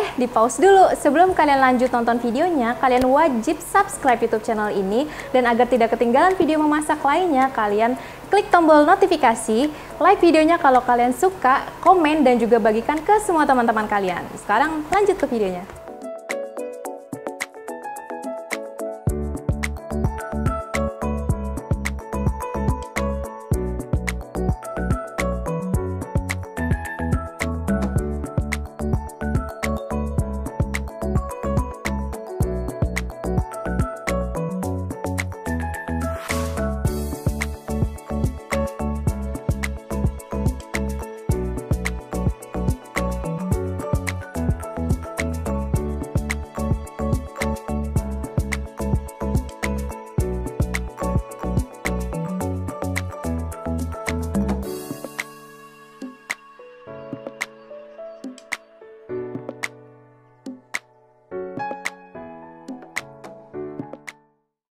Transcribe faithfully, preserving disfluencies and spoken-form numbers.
di pause dulu. Sebelum kalian lanjut nonton videonya, kalian wajib subscribe YouTube channel ini. Dan agar tidak ketinggalan video memasak lainnya, kalian klik tombol notifikasi, like videonya kalau kalian suka, komen, dan juga bagikan ke semua teman-teman kalian. Sekarang lanjut ke videonya.